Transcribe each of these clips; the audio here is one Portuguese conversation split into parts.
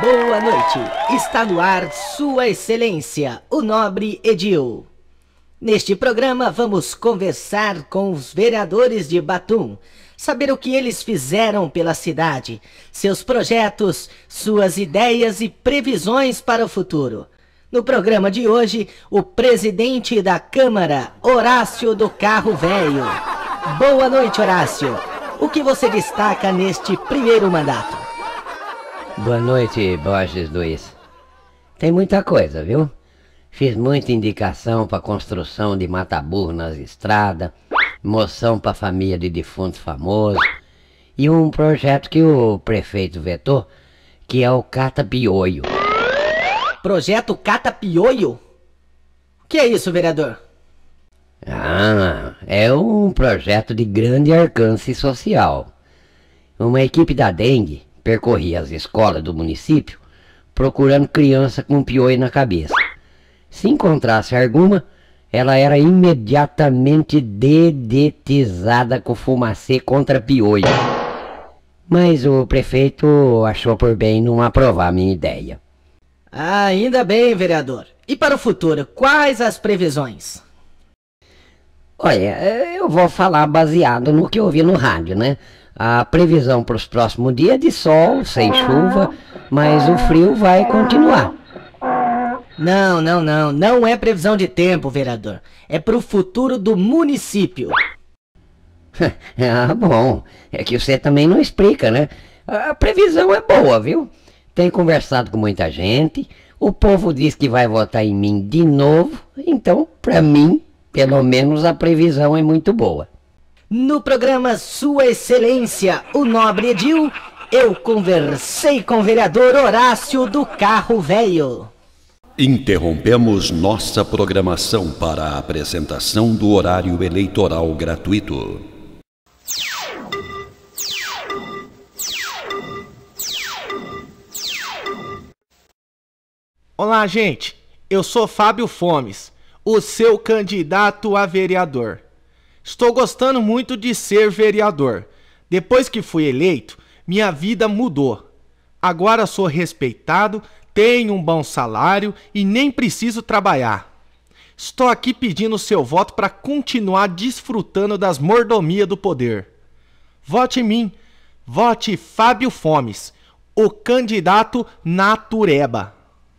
Boa noite, está no ar Sua Excelência, o Nobre Edil. Neste programa vamos conversar com os vereadores de Batum, saber o que eles fizeram pela cidade, seus projetos, suas ideias e previsões para o futuro. No programa de hoje, o presidente da Câmara, Horácio do Carro Velho. Boa noite, Horácio. O que você destaca neste primeiro mandato? Boa noite, Borges Luiz. Tem muita coisa, viu? Fiz muita indicação para construção de mata-burro nas estradas, moção para família de defunto famoso e um projeto que o prefeito vetou, que é o Cata Pioio. Projeto Cata Pioio? O que é isso, vereador? É um projeto de grande alcance social. Uma equipe da dengue percorria as escolas do município procurando criança com pioio na cabeça. Se encontrasse alguma, ela era imediatamente dedetizada com fumacê contra pioio. Mas o prefeito achou por bem não aprovar a minha ideia. Ainda bem, vereador. E para o futuro, quais as previsões? Olha, eu vou falar baseado no que eu ouvi no rádio, né? A previsão para os próximos dias é de sol, sem chuva, mas o frio vai continuar. Não é previsão de tempo, vereador. É para o futuro do município. Bom, é que você também não explica, né? A previsão é boa, viu? Tenho conversado com muita gente, o povo diz que vai votar em mim de novo, então, para mim, pelo menos a previsão é muito boa. No programa Sua Excelência, o Nobre Edil, eu conversei com o vereador Horácio do Carro Velho. Interrompemos nossa programação para a apresentação do horário eleitoral gratuito. Olá, gente. Eu sou Fábio Fomes, o seu candidato a vereador. Estou gostando muito de ser vereador. Depois que fui eleito, minha vida mudou. Agora sou respeitado, tenho um bom salário e nem preciso trabalhar. Estou aqui pedindo seu voto para continuar desfrutando das mordomias do poder. Vote em mim. Vote Fábio Fomes, o candidato natureba.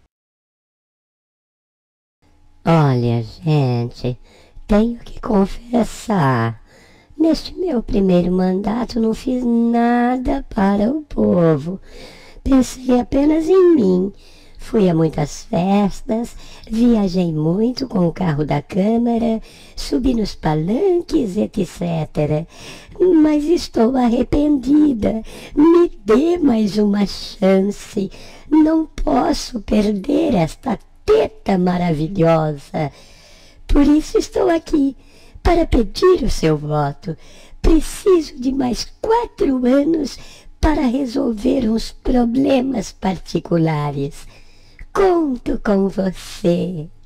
Olha, gente, tenho que confessar, neste meu primeiro mandato não fiz nada para o povo. Pensei apenas em mim. Fui a muitas festas, viajei muito com o carro da Câmara, subi nos palanques, etc. Mas estou arrependida. Me dê mais uma chance. Não posso perder esta teta maravilhosa. Por isso estou aqui, para pedir o seu voto. Preciso de mais 4 anos para resolver uns problemas particulares. Conto com você.